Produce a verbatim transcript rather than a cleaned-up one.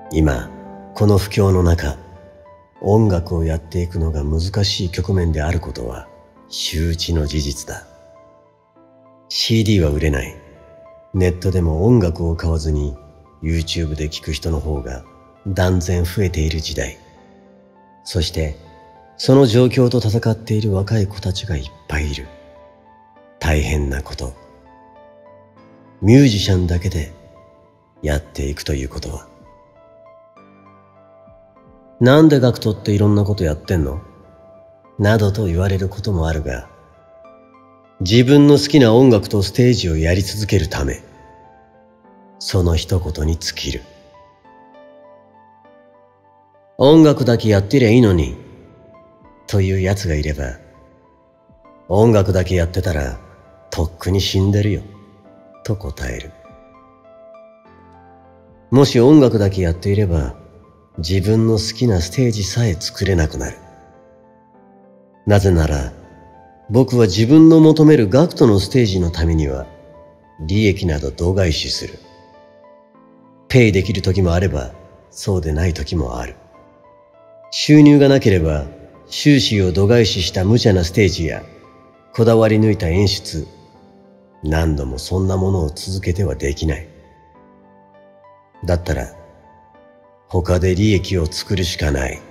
今、この不況の中、音楽をやっていくのが難しい局面であることは周知の事実だ。シーディー は売れない。ネットでも音楽を買わずに YouTube で聴く人の方が断然増えている時代。そして、その状況と戦っている若い子たちがいっぱいいる。大変なこと。ミュージシャンだけでやっていくということは。なんでガクトっていろんなことやってんの？などと言われることもあるが、自分の好きな音楽とステージをやり続けるため、その一言に尽きる。音楽だけやってりゃいいのに、という奴がいれば、音楽だけやってたら、とっくに死んでるよ、と答える。もし音楽だけやっていれば、自分の好きなステージさえ作れなくなる。なぜなら、僕は自分の求めるガクトのステージのためには、利益など度外視する。ペイできる時もあれば、そうでない時もある。収入がなければ、収支を度外視した無茶なステージや、こだわり抜いた演出、何度もそんなものを続けてはできない。だったら、他で利益を作るしかない。